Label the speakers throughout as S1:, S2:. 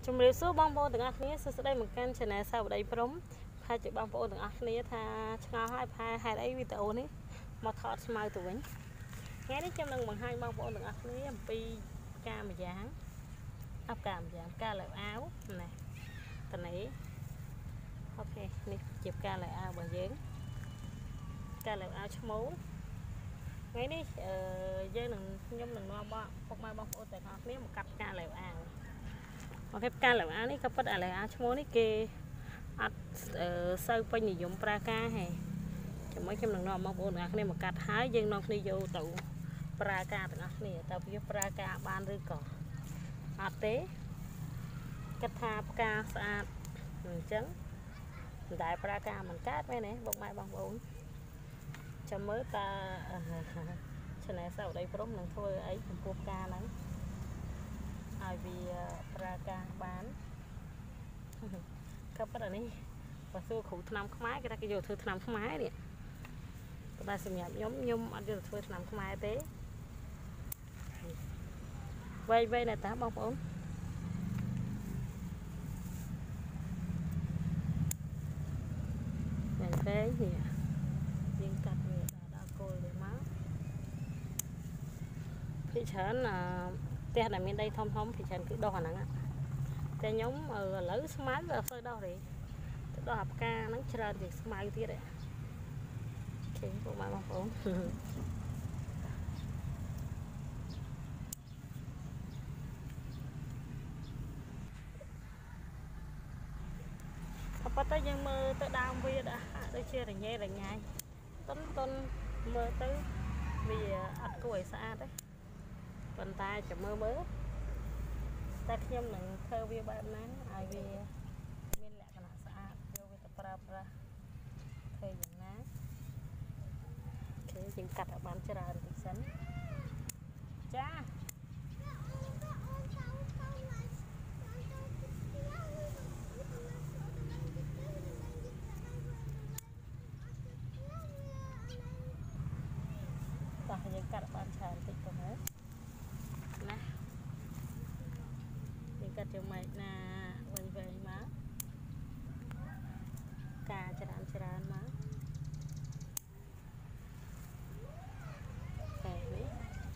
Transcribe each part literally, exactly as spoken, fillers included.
S1: ជំរាបសួរបងប្អូនទាំងអស់គ្នាសួស្តីមកកាន់ Channel Savteiy Prum ផែជាបងប្អូនទាំងអស់គ្នាថាឆ្ងល់ហើយផែហេតុអីវីដេអូនេះមកថតស្មៅទៅវិញថ្ងៃនេះខ្ញុំនឹងបង្ហាញបងប្អូនទាំងអស់គ្នាអំពីការម្យ៉ាងអបការម្យ៉ាងការលើអាវណាតនេះអូខេនេះជាការលើអាវរបស់យើងការលើអាវឈ្មោះថ្ងៃនេះអឺយើងនឹងខ្ញុំនឹងនាំបងពុកម៉ែបងប្អូនទាំងអស់គ្នាមកកាត់ការលើអាវអូខេការលើអាវនេះក៏ពិតឥឡូវអាវឈ្មោះនេះគេអត់សូវពេញនិយមប្រើការហេជាមួយខ្ញុំនឹងនាំបងប្អូនទាំងអស់គ្នាមកកាត់ហើយយើងនាំគ្នាយកទៅប្រើការទាំងអស់គ្នាតើវាប្រើការបានឬក៏អត់ទេគិតថាផ្កាស្អាតអញ្ចឹងមិនដែលប្រើការមិនកើតមែនទេបងម៉ែបងប្អូនចាំមើលតើ Channel Savteiy Prum នឹងធ្វើអីចំពោះផ្កាហ្នឹងឲ្យវាប្រើការបានក៏ប៉ុន្តែនេះបើសួរគ្រូថ្នាំខ្មែរគេថាគេយកធ្វើថ្នាំខ្មែរនេះប៉ុន្តែសម្រាប់ខ្ញុំខ្ញុំអត់យកទៅធ្វើថ្នាំខ្មែរទេវៃវៃណាតាបងប្អូនតែតែនេះយើងកាត់វាដល់គល់វាមកពីច្រើនអឺផ្ទះដែលមានដីធំធំពីច្រើនគឺដោះអាហ្នឹងតែខ្ញុំឥឡូវស្មៅវាអត់សូវដោះទេទៅដោះអាផ្កាហ្នឹងច្រើនជាងស្មៅទៀតឯងឃើញពុកម៉ែបងប្អូនប៉ុន្តែយើងមើលទៅដើមវាដូចជារញ៉េរញ៉ាយតុនតុនមើលទៅវាអត់គួរឲ្យស្អាតទេប៉ុន្តែចាំមើលមើលតែខ្ញុំនឹងធ្វើវាបែបណាឲ្យវាមានលក្ខណៈស្អាតយកវាទៅប្រើប្រាស់ធ្វើយ៉ាងណាគេយើងកាត់ឲ្យបានច្រើនតិចសិនចាតោះយើងកាត់បានច្រើនតិចទៅហើយណាយើងកាត់ជាម៉េចណាវិញវិញមកការច្រើនច្រើនមកតែនេះ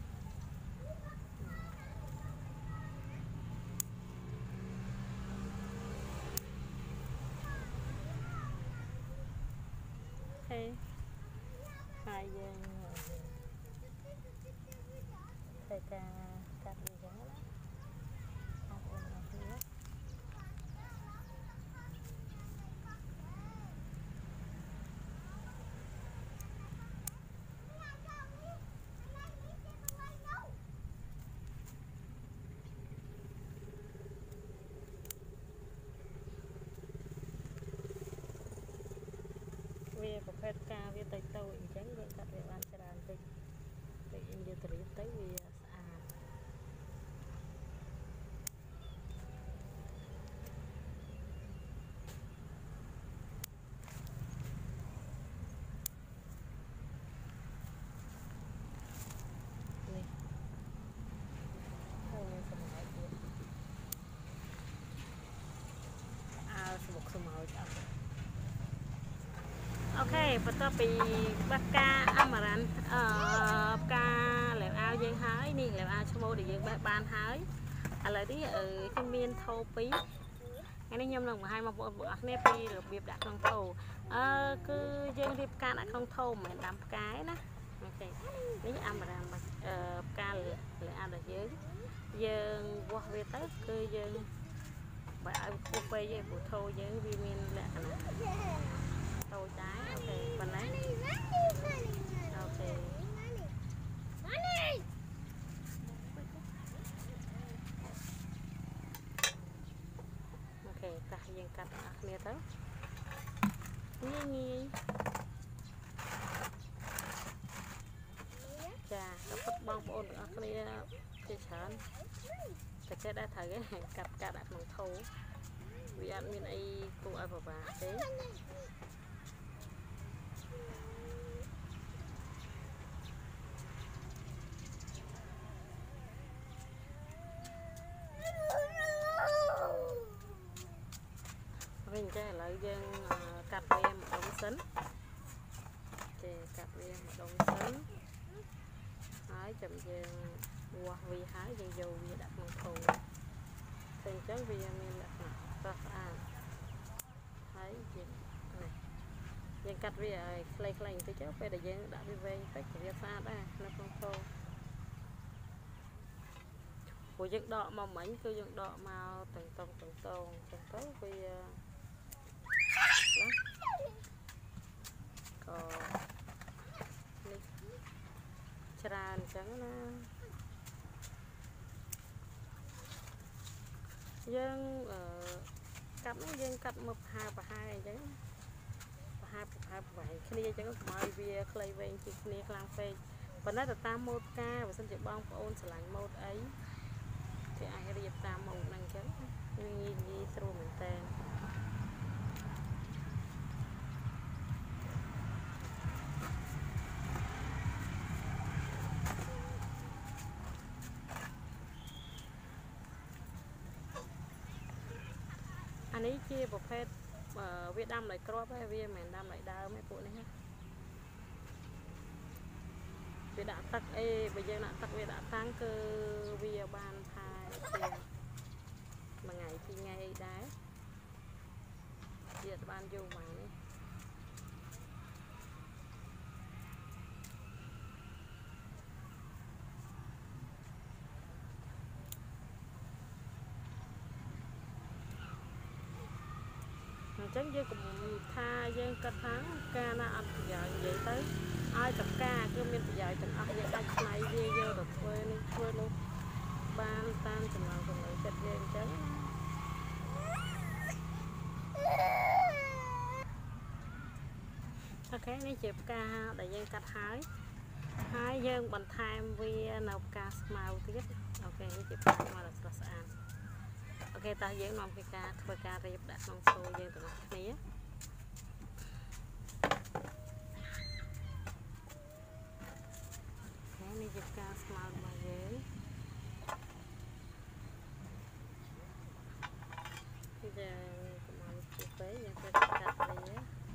S1: ហេហើយយើងតែការកាត់វាចឹងណាបងប្អូនអរគុណវាប្រភេទការវាទៅទៅអញ្ចឹងយើងកាត់វាបានច្រើនតិចតែយើងយកទៅរៀបទៅវាស្អាតនេះហើយមានសម្រាប់ទៀតអើស្មុកស្មោចអត់អូខេបន្ទាប់ពីបាក់កាអាម៉ារ៉ាន់អឺផ្កាលាវអាវយើងហើយនេះលាវអាវឈ្មោះដែលយើងបេះបានហើយឥឡូវនេះខ្ញុំមានថោពីរថ្ងៃនេះខ្ញុំនឹងបង្ហាញបងប្អូនបងប្អូនគ្នាពីរបៀបដាក់ក្នុងថោអឺគឺយើងរៀបផ្កាដាក់ក្នុងថោមិនមែនដាំផ្កាទេណាអូខេនេះអាម៉ារ៉ាន់អឺផ្កាលាវអាវរបស់យើងយើងវាស់វាទៅគឺយើងបើឲ្យខ្ពស់ពេកទេព្រោះថោយើងវាមានលក្ខណៈតូចដែរអូខេប៉ុណ្ណេះអូខេអូខេតោះយើងកាត់អស់គ្នាទៅងាយងាយចាក៏ពុតបងប្អូនទាំងអស់គ្នាជាច្រើនតែចេះដែរត្រូវឯងកាត់កាត់ដាក់ក្នុងថូវាអត់មានអីគួរឲ្យពិបាកទេសិនគេកាត់វាម្ដងសិនហើយចាំយើងវាស់វាហើយយើងយកវាដាក់ក្នុងថូតែអញ្ចឹងវាមានលក្ខណៈស្រស់ស្អាតហើយយើងនេះយើងកាត់វាឲ្យខ្លីៗបន្តិចទៅពេលដែលយើងដាក់វាវែងតិចវាស្អាតដែរនៅក្នុងថូព្រោះយើងដកមកមិញគឺយើងដកមកតឹងតឹងតឹងតងអញ្ចឹងទៅវាណាក៏នេះច្រើនអញ្ចឹងណាយើងអឺកាត់នេះយើងកាត់មកប្រហែលប្រហែលអញ្ចឹងប្រហែលប្រហែលប្រហែលគ្នាអញ្ចឹងកុំឲ្យវាខ្លីវែងជាគ្នាខ្លាំងពេកប៉ុន្តែទៅតាមម៉ូដការបើសិនជាបងប្អូនស្រឡាញ់ម៉ូដអីគេអាចរៀបតាមម៉ូដហ្នឹងអញ្ចឹងងាយងាយស្រួលមែនតើអានេះជាប្រភេទវាដាំដោយគ្រាប់ហើយវាមិនមែនដាំដោយដើមទេពួកនេះណាវាដាក់ទឹកអីបើយើងដាក់ទឹកវាដាក់តាំងគឺវាបានផាជាមួយថ្ងៃពីរថ្ងៃអីដែរវាបានយូរមកនេះអញ្ចឹងយើងកុំថាយើងគិតថាការណាអត់ប្រយោជន៍និយាយទៅឲ្យតការគឺមានប្រយោជន៍ទាំងអស់យើងអាចឆ្នៃវាយកទៅធ្វើនេះធ្វើនោះបានតាមចំណង់ចំណូលចិត្តយើងអញ្ចឹងអូខេនេះជាផ្កាដែលយើងកាត់ហើយហើយយើងបន្ថែមវានៅផ្កាស្មៅទៀតអូខេនេះជាផ្កាស្មៅដ៏ស្រស់ស្អាតអូខេតើយើងនាំពីការធ្វើការរៀបដាក់ក្នុងសូយើងទាំងអស់គ្នាអូខេនេះជាផ្កាស្មៅរបស់យើងយើងកុំឲ្យពុះពេកយើងត្រូវកាត់វា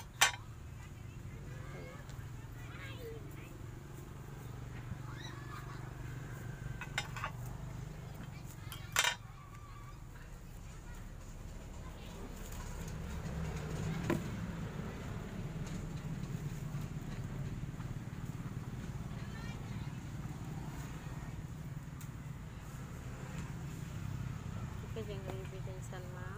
S1: គេយើងរៀបវាចេញសិនមក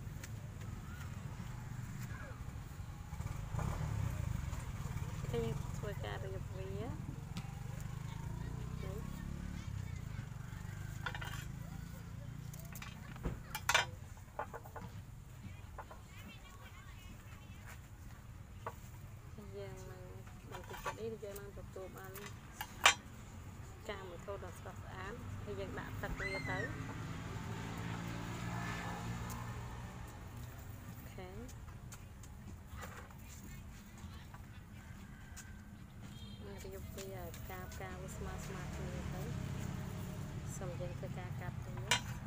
S1: គេយើងធ្វើការរៀបវាយើងនឹងបន្តិចទៀតនេះយើងនឹងទទួលបានការមួយថូដ៏ស្រស់ស្អាតហើយយើងដាក់ទឹកវាទៅរៀបវាផ្កាផ្កាវាស្មើស្មើគ្នាទៅសូមយើងធ្វើការកាត់ទៅ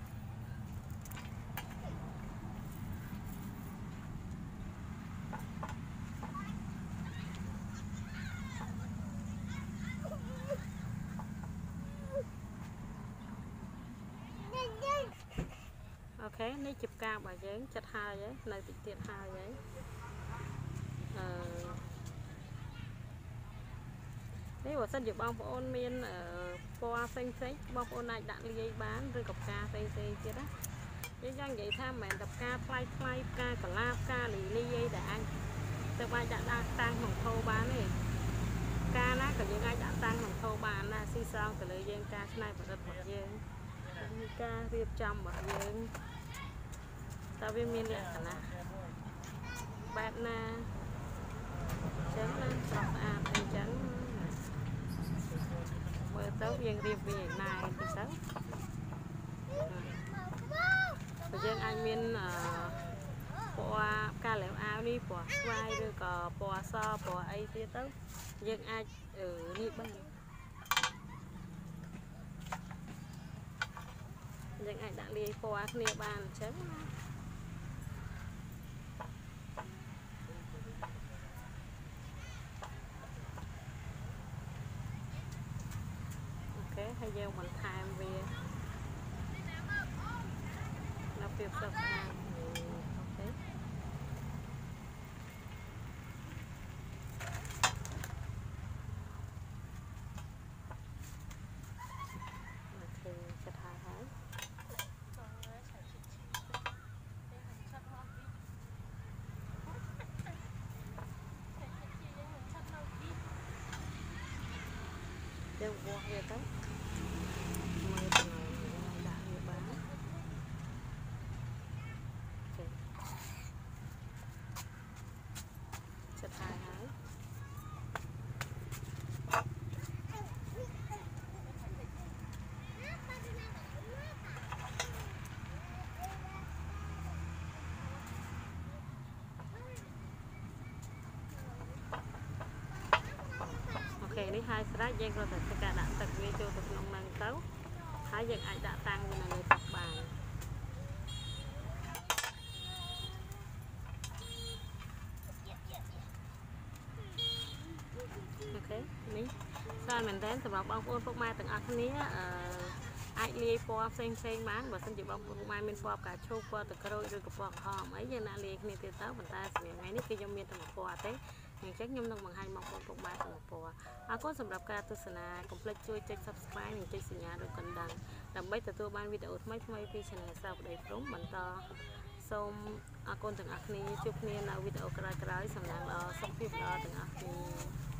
S1: អូខេនេះជាផ្ការបស់យើងចិត្តហើយហើយនៅតិចទៀតហើយហើយអឺនេះបើសិនជាបងប្អូនមានពណ៌ផ្សេងផ្សេងបងប្អូនអាចដាក់លាយបានឬក៏ផ្កាផ្សេងផ្សេងទៀតណាយើងចង់និយាយថាមិនមែនតែផ្កាថ្លៃថ្លៃផ្កាកលាផ្កាលីលីអីដែលអាចទៅអាចដាក់ដាក់តាំងក្នុងថូបានទេផ្កាណាក៏យើងអាចដាក់តាំងក្នុងថូបានដែរស៊ីសងទៅលើយើងការច្នៃប្រឌិតរបស់យើងការរៀបចំរបស់យើងតើវាមានលក្ខណៈបែបណាអញ្ចឹងណាស្រស់ស្អាតអញ្ចឹងមើលទៅយើងរៀបវាឯណាតិចទៅបើយើងអាចមានអឺពណ៌ផ្កាលាវអាវនេះពណ៌ស្វាយឬក៏ពណ៌សពណ៌អីទៀតទៅយើងអាចនេះបានយើងអាចដាក់លាយពណ៌គ្នាបានអញ្ចឹងយើងបន្ថែមវានៅពេលផ្សព្វផ្សាយអូខេចិត្តហើយហើយយើងបោះវាទៅមើលទៅដាក់វាបានចិត្តហើយហើយនេះហើយស្រេចយើងគ្រាន់តែធ្វើការដាក់ទឹកវាចូលទៅក្នុងនឹងទៅហើយយើងអាចដាក់តាំងវានៅលើតុបានអូខេនេះស្អាតមែនតើសម្រាប់បងប្អូនពុកម៉ែទាំងអស់គ្នាអឺអាចលាយពណ៌ផ្សេងផ្សេងបានបើសិនជាបងប្អូនពុកម៉ែមានពណ៌ផ្កាឈូកពណ៌ទឹកក្រូចឬក៏ពណ៌ក្រហមអីយើងដាក់លាយគ្នាទៀតទៅប៉ុន្តែសម្រាប់ថ្ងៃនេះគឺខ្ញុំមានតែមួយពណ៌ទេអញ្ចឹងខ្ញុំនឹងបង្ហាញបងប្អូនពុកម៉ែទាំងពណ៌អរគុណសម្រាប់ការទស្សនាកុំភ្លេចជួយចុច Subscribe និងចុចសញ្ញារូបកណ្ដឹងដើម្បីទទួលបានវីដេអូថ្មីៗពី Channel Savteiy Prum បន្តសូមអរគុណទាំងអស់គ្នាជួបគ្នានៅវីដេអូក្រោយៗសំណាងល្អសុខភាពល្អទាំងអស់គ្នា